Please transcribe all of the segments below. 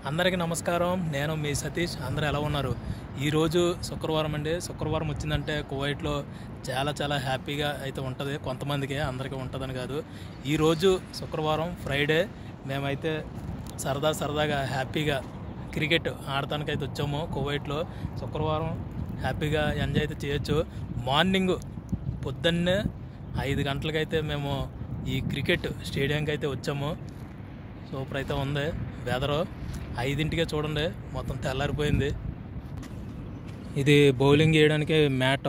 అందరికీ నమస్కారం. నేను మీ సతీష్. అందరూ ఎలా ఉన్నారు? ఈరోజు శుక్రవారం అండి. శుక్రవారం వచ్చిందంటే కువైట్లో చాలా హ్యాపీగా అయితే ఉంటుంది. కొంతమందికి, అందరికీ ఉంటుందని కాదు. ఈరోజు శుక్రవారం ఫ్రైడే మేమైతే సరదాగా హ్యాపీగా క్రికెట్ ఆడటానికి అయితే వచ్చాము. కువైట్లో శుక్రవారం హ్యాపీగా ఎంజాయ్ అయితే చేయొచ్చు. మార్నింగ్ పొద్దున్నే 5 గంటలకైతే మేము ఈ క్రికెట్ స్టేడియంకి అయితే వచ్చాము. సూపర్ అయితే ఉంది వెదరు. 5ంటికే చూడండి మొత్తం తెల్లారిపోయింది. ఇది బౌలింగ్ వేయడానికి మ్యాట్,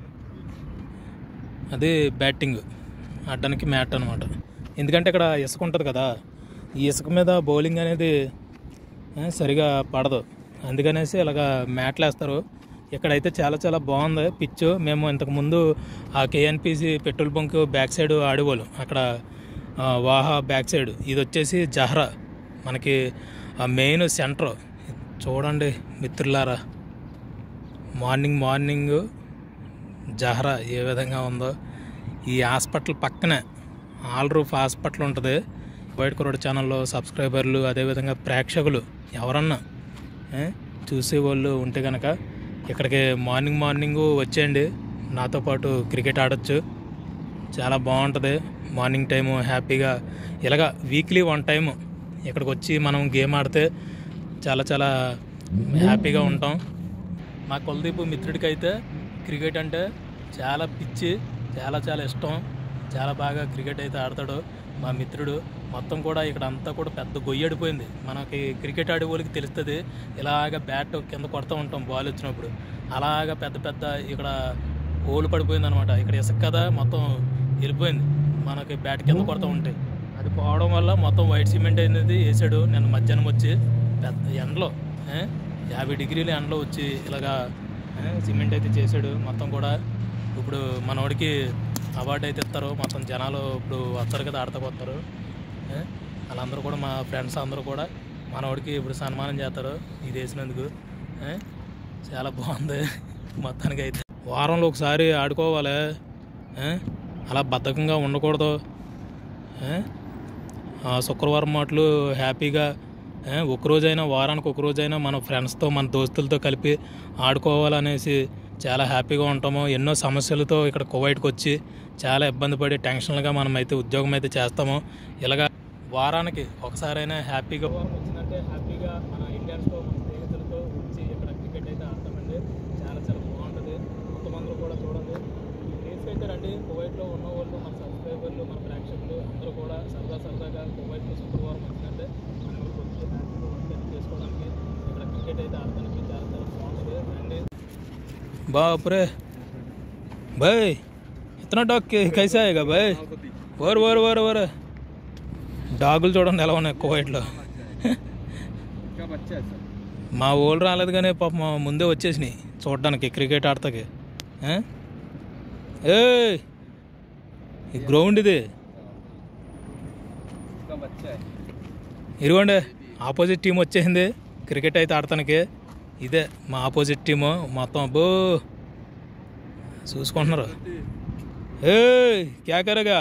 అది బ్యాటింగ్ ఆడడానికి మ్యాట్ అనమాట. ఎందుకంటే ఇక్కడ ఇసుక ఉంటుంది కదా, ఈ ఇసుక మీద బౌలింగ్ అనేది సరిగా పడదు. అందుకనేసి ఇలాగ మ్యాట్లు వేస్తారు. ఇక్కడైతే చాలా బాగుంది పిచ్. మేము ఇంతకుముందు ఆ KNPC petrol bunk back side ఆడేవాళ్ళు, అక్కడ వాహా బ్యాక్ సైడ్. ఇది వచ్చేసి జహ్రా, మనకి మెయిన్ సెంటర్. చూడండి మిత్రులారా, మార్నింగ్ జహ్రా ఏ విధంగా ఉందో. ఈ హాస్పిటల్ పక్కనే ఆల్ రూఫ్ హాస్పిటల్ ఉంటుంది. వైట్ కుర్రోడ్ ఛానల్లో సబ్స్క్రైబర్లు, అదేవిధంగా ప్రేక్షకులు ఎవరన్నా చూసేవాళ్ళు ఉంటే కనుక ఇక్కడికి మార్నింగ్ వచ్చేయండి. నాతో పాటు క్రికెట్ ఆడొచ్చు. చాలా బాగుంటుంది మార్నింగ్ టైము. హ్యాపీగా ఇలాగ వీక్లీ 1 టైము ఇక్కడికి వచ్చి మనం గేమ్ ఆడితే చాలా హ్యాపీగా ఉంటాం. మా కులదీప్ మిత్రుడికి అయితే క్రికెట్ అంటే చాలా పిచ్చి, చాలా ఇష్టం. చాలా బాగా క్రికెట్ అయితే ఆడతాడు మా మిత్రుడు. మొత్తం కూడా ఇక్కడ అంతా కూడా పెద్ద గొయ్యడిపోయింది. మనకి క్రికెట్ ఆడే వాళ్ళకి తెలుస్తుంది. ఇలాగ బ్యాట్ కింద కొడుతూ ఉంటాం బాల్ వచ్చినప్పుడు. అలాగా పెద్ద ఇక్కడ హోల్ పడిపోయింది అనమాట. ఇక్కడ ఇసుక కదా మొత్తం వెళ్ళిపోయింది. మనకి బ్యాట్ కింద కొడుతూ ఉంటాయి. అది పోవడం వల్ల మొత్తం వైట్ సిమెంట్ అనేది వేసాడు. నేను మధ్యాహ్నం వచ్చి పెద్ద ఎండలో 50 డిగ్రీల ఎండలో వచ్చి ఇలాగా సిమెంట్ అయితే చేసాడు మొత్తం కూడా. ఇప్పుడు మనోడికి అవార్డు అయితే ఇస్తారు. మొత్తం జనాలు ఇప్పుడు వస్తారు కదా, ఆడతా పోతారు. వాళ్ళందరూ కూడా, మా ఫ్రెండ్స్ అందరూ కూడా మనోడికి ఇప్పుడు సన్మానం చేస్తారు ఇది వేసినందుకు. చాలా బాగుంది మొత్తానికి అయితే. వారంలో ఒకసారి ఆడుకోవాలి, అలా బద్ధకంగా ఉండకూడదు. శుక్రవారం మాటలు హ్యాపీగా ఒకరోజైనా, వారానికి ఒకరోజైనా మన ఫ్రెండ్స్తో, మన దోస్తులతో కలిపి ఆడుకోవాలనేసి చాలా హ్యాపీగా ఉంటాము. ఎన్నో సమస్యలతో ఇక్కడ కువైట్కి వచ్చి చాలా ఇబ్బంది పడి టెన్షన్లుగా మనం అయితే ఉద్యోగం అయితే చేస్తాము. ఇలాగా వారానికి ఒకసారైనా హ్యాపీగా వచ్చిందంటే హ్యాపీగా మన ఇండియన్స్తో, మన స్నేహితులతో వచ్చి ఇక్కడ క్రికెట్ అయితే ఆడతామండి. చాలా బాగుంటుంది. కొంతమంది కూడా చూడండి, ప్లేస్కి అయితే రండి. కువైట్లో ఉన్న వాళ్ళు, మన సబ్స్క్రైబర్లు, మన ప్రేక్షకులు అందరూ కూడా సరదాగా కువైట్లో శుక్రవారం వచ్చిందంటే మన ఊరికి వచ్చి హ్యాపీగా వర్క్ చేసుకోవడానికి, ఇక్కడ క్రికెట్ అయితే ఆడడానికి చాలా బాగుంటుంది. రండి. बाप रे भाई, इतना डॉग कैसे आएगा भाई? वर డాగులు చూడండి ఎలా ఉన్నాయి కువైట్లో. మా ఊళ్ళు రాలేదు కానీ పాప మా ముందే వచ్చేసినాయి చూడడానికి క్రికెట్ ఆడతాకి. ఏ గ్రౌండ్ ఇది, ఇదిగోండి ఆపోజిట్ టీం వచ్చేసింది క్రికెట్ అయితే ఆడటానికి. ఇదే మా ఆపోజిట్ టీము మొత్తం. అబ్బో చూసుకుంటున్నారు. ఏ క్యా కరేగా?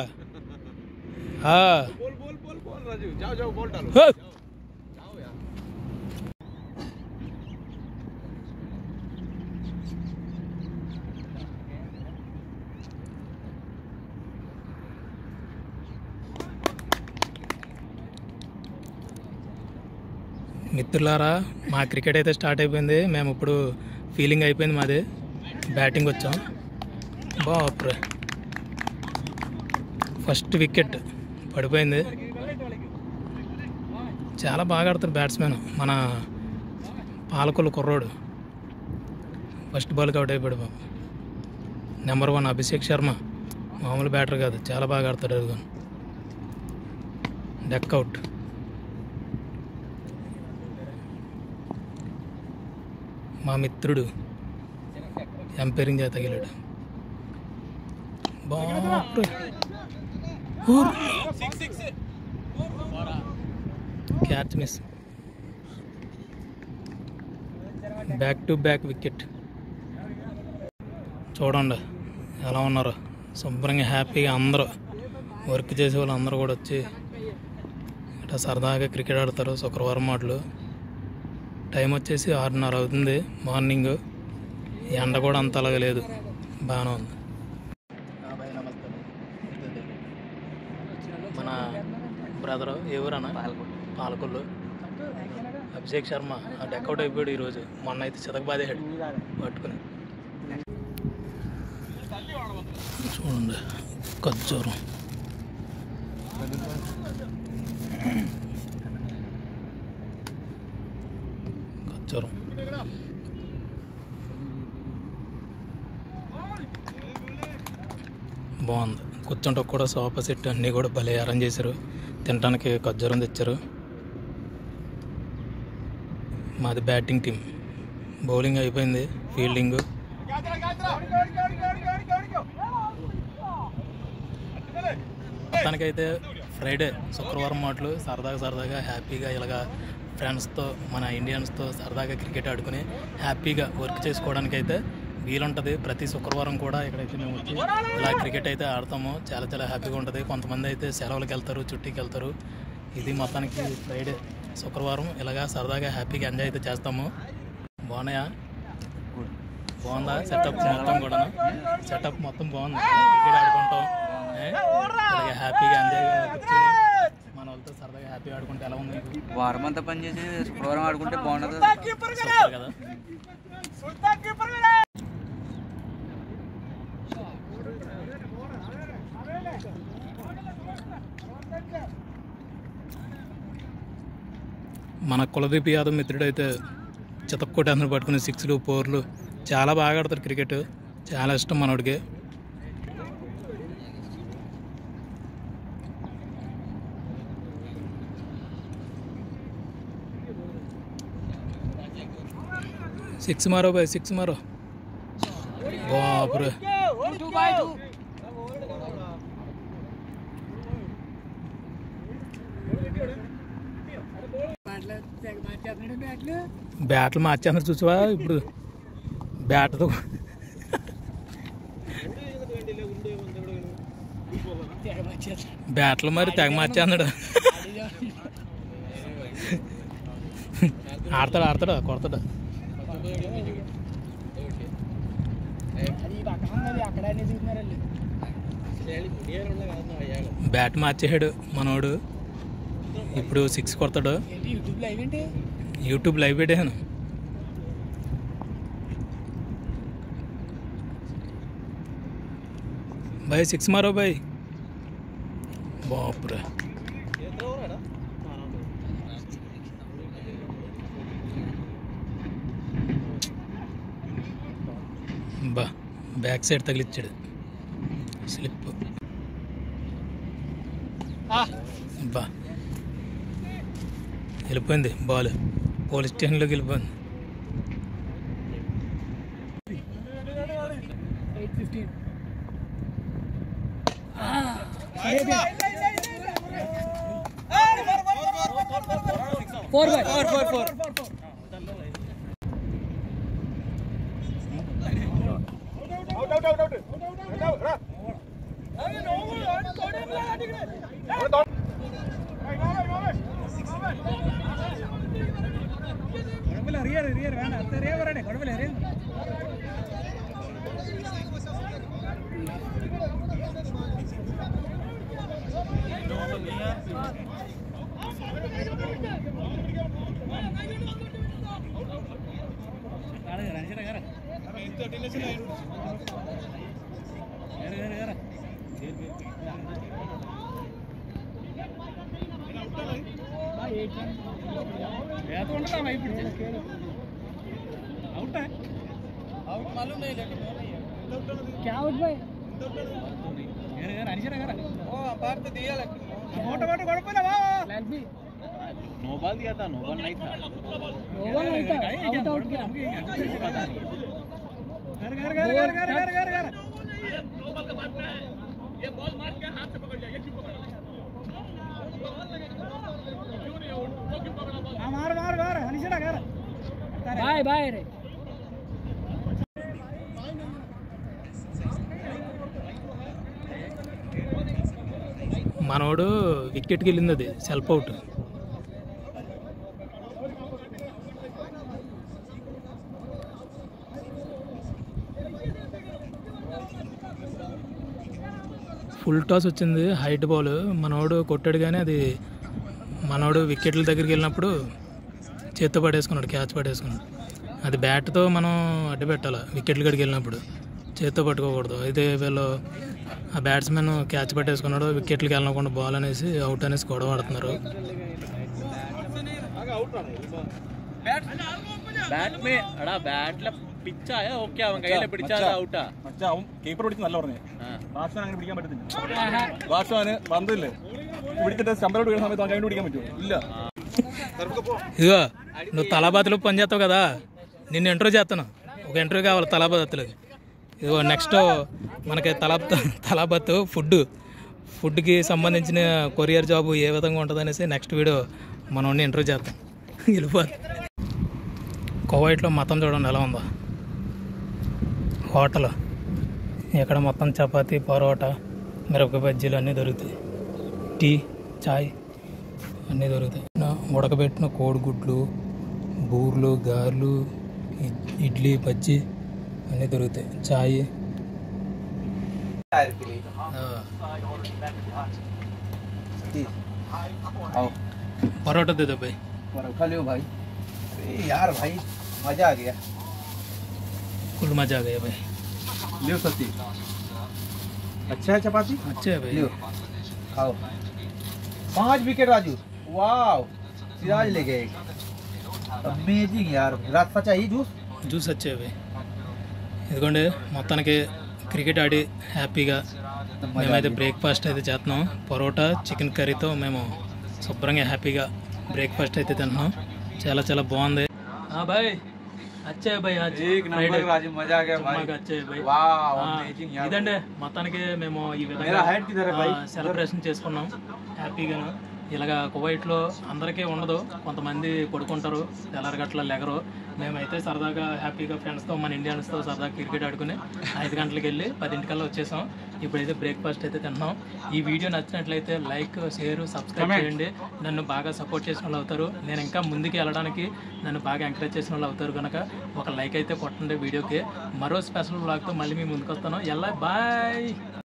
మిత్రులారా, మా క్రికెట్ అయితే స్టార్ట్ అయిపోయింది. మేము ఇప్పుడు ఫీలింగ్ అయిపోయింది మాది. బ్యాటింగ్ వచ్చాం. బాప్రే, ఫస్ట్ వికెట్ పడిపోయింది. చాలా బాగా ఆడతారు బ్యాట్స్మెన్ మన పాలకొల్లు కుర్రోడు. ఫస్ట్ బాల్కి అవుట్ అయిపోయాడు బాబు. నెంబర్ 1 అభిషేక్ శర్మ మామూలు బ్యాటర్ కాదు, చాలా బాగా ఆడతాడు. అదిగో డక్ అవుట్. మా మిత్రుడు ఎంపైరింగ్ చేత తగిలాడు. Catch miss. Back to back wicket. చూడండి ఎలా ఉన్నారు శుభ్రంగా హ్యాపీగా. అందరూ వర్క్ చేసే వాళ్ళు అందరూ కూడా వచ్చి ఇట్లా సరదాగా క్రికెట్ ఆడతారు శుక్రవారం మాటలు. టైం వచ్చేసి 6:30 అవుతుంది మార్నింగ్. ఎండ కూడా అంత అలాగే లేదు, బాగానే ఉంది. మన బ్రదరు ఏ ఊరన్నా? పాలకొల్లు. అభిషేక్ శర్మ డెకౌట్ అయిపోయాడు ఈరోజు. మొన్న అయితే చితకబాదేశాడు పట్టుకుని. చూడండి ఖర్జూరం. ఖర్జూరం బాగుంది. కూర్చుంటే కూడా సోఫా సెట్ అన్నీ కూడా భలే అరేంజ్ చేశారు. తినడానికి ఖర్జూరం తెచ్చారు. మాది బ్యాటింగ్ టీం. బౌలింగ్ అయిపోయింది, ఫీల్డింగ్. మొత్తానికైతే ఫ్రైడే శుక్రవారం మాటలు సరదాగా హ్యాపీగా ఇలాగా ఫ్రెండ్స్తో మన ఇండియన్స్తో సరదాగా క్రికెట్ ఆడుకుని హ్యాపీగా వర్క్ చేసుకోవడానికి అయితే వీలుంటుంది. ప్రతి శుక్రవారం కూడా ఇక్కడైతే మేము వచ్చి ఇలా క్రికెట్ అయితే ఆడతాము. చాలా హ్యాపీగా ఉంటుంది. కొంతమంది అయితే సెలవులకు వెళ్తారు, చుట్టీకి వెళ్తారు. ఇది మొత్తానికి ఫ్రైడే శుక్రవారం ఇలాగా సరదాగా హ్యాపీగా ఎంజాయ్ అయితే చేస్తాము. బాగున్నాయా? బాగుందా సెటప్ మొత్తం కూడా? సెటప్ మొత్తం బాగుంది. క్రికెట్ ఆడుకుంటాం ఇలాగే హ్యాపీగా ఎంజాయ్ మన వాళ్ళతో సరదాగా హ్యాపీగా ఆడుకుంటే ఎలా ఉంది? వారం అంతా పని చేసి శుక్రవారం ఆడుకుంటే బాగుంటుంది కదా. మన కులదీప్ యాదవ్ మిత్రుడు అయితే చితక్కోటి అందరూ పట్టుకుని 6లు 4లు చాలా బాగా ఆడతారు క్రికెట్. చాలా ఇష్టం మనోడికి. సిక్స్ मारो भाई, 6 मारो. बाप रे. బ్యాట్లు మార్చేందరు చూసావా ఇప్పుడు? బ్యాట్తో బ్యాట్లు మరి తెగ మార్చేందాడు. ఆడతాడా కొడతాడా? బ్యాట్ మార్చేసాడు మనోడు. ఇప్పుడు 6 కొడతాడు. యూట్యూబ్ లైవ్ పెట్టాను. भाई 6 मारो भाई. बाप रे. బా బ్యాక్ సైడ్ తగిలిచ్చాడు స్లిప్. బా వెళ్ళిపోయింది బాల్. పోలీస్ స్టేషన్లోకి వెళ్ళిపోయింది. 8-15. क्या आउट भाई? नो बॉल दिया था. नो बॉल नहीं था. आउट क्या? ये बॉल मार के हाथ से पकड़ जाए. ये क्यों पकड़ा? मार हनीशा कर. बाय रे. మనోడు వికెట్కి వెళ్ళింది, అది సెల్ఫ్ అవుట్. ఫుల్ టాస్ వచ్చింది, హైట్ బాల్. మనోడు కొట్టాడు కానీ అది మనోడు వికెట్ల దగ్గరికి వెళ్ళినప్పుడు చేత్తో పడేసుకున్నాడు, క్యాచ్ పడేసుకున్నాడు. అది బ్యాట్తో మనం అడ్డు పెట్టాలి, వికెట్ల కాడికి వెళ్ళినప్పుడు చేత్తో పట్టుకోకూడదు. అయితే వీళ్ళు ఆ బ్యాట్స్మెన్ క్యాచ్ పట్టేసుకున్నాడు, వికెట్లకి వెళ్ళకుండా బాల్ అనేసి అవుట్ అనేసి గొడవ ఆడుతున్నారు. बैट में अड़ा बैट ला पिच्चा है वो क्या कहीं पिടിച്ചാ ഔട്ടാ മച്ചാ അവൻ കീപ്പർ പിടിച്ച് നല്ല പറഞ്ഞു. ബാറ്റ്സ്മാൻ അങ്ങനെ പിടിക്കാൻ പറ്റത്തില്ല. ബാറ്റ്സ്മാന് പന്തില്ലേ പിടിച്ചിട്ട് സ്റ്റംബിലോട്ട് വീഴുന്ന സമയത്ത് അവൻ പിടിക്കാൻ പറ്റുമോ? ഇല്ല. ఇదిగో నువ్వు తలాబాత్లో పని చేస్తావు కదా, నిన్ను ఇంటర్వ్యూ చేస్తాను. ఒక ఇంటర్వ్యూ కావాలి తలాబాత్లోకి. ఇదిగో నెక్స్ట్ మనకి తలాబాత్ ఫుడ్కి సంబంధించిన కొరియర్ జాబ్ ఏ విధంగా ఉంటుంది అనేసి నెక్స్ట్ వీడియో మనం ఇంటర్వ్యూ చేస్తాం. వెళ్ళిపోతుంది. కువైట్లో మొత్తం చూడండి ఎలా ఉందో. హోటల్ ఇక్కడ మొత్తం చపాతీ, పరోటా, మిరపకాయ బజ్జీలు అన్నీ దొరుకుతాయి. టీ, చాయ్ అన్నీ దొరుకుతాయి. ఉడకబెట్టిన కోడిగుడ్లు, బూర్లు, గారెలు, ఇడ్లీ, బజ్జీ అన్నీ దొరుకుతాయి. చాయ్, परोठा दे दो भाई. परोठा लियो भाई. अरे यार भाई मजा आ गया, फुल मजा आ गया भाई. लियो सती. अच्छा है चपाती, अच्छा है भाई. लियो खाओ. 5 विकेट राजू. वाओ सिराज ले गए. अमेजिंग यार. रास्ता चाहिए జ్యూస్ వచ్చాయి भाई. ఇదిగోండి మొత్తానికి క్రికెట్ ఆడి హ్యాపీగా మేమైతే బ్రేక్ఫాస్ట్ అయితే చేస్తున్నాం. పరోటా, చికెన్ కర్రీతో మేము శుభ్రంగా హ్యాపీగా బ్రేక్ఫాస్ట్ అయితే తింటున్నాం. చాలా చాలా బాగుంది. బాయ్ అచ్చే బాయ్. मजा आ गया भाई. ఇదండి మొత్తానికి మేము ఈ విధంగా సెలబ్రేషన్ చేసుకున్నాం హ్యాపీగాను. ఇలాగా కువైట్లో అందరికీ ఉండదు, కొంతమంది పడుకుంటారు, తెల్లారగట్ల లెగరు. మేమైతే సరదాగా హ్యాపీగా ఫ్రెండ్స్తో, మన ఇండియన్స్తో సరదాగా క్రికెట్ ఆడుకుని 5 గంటలకు వెళ్ళి 10 వచ్చేసాం. ఇప్పుడైతే బ్రేక్ఫాస్ట్ అయితే తింటున్నాం. ఈ వీడియో నచ్చినట్లయితే లైక్, షేర్, సబ్స్క్రైబ్ చేయండి. నన్ను బాగా సపోర్ట్ చేసిన వాళ్ళు అవుతారు. నేను ఇంకా ముందుకు వెళ్ళడానికి నన్ను బాగా ఎంకరేజ్ చేసిన వాళ్ళు అవుతారు కనుక ఒక లైక్ అయితే కొట్టండి వీడియోకి. మరో స్పెషల్ వ్లాగ్తో మళ్ళీ మీ ముందుకు వస్తాను. బాయ్.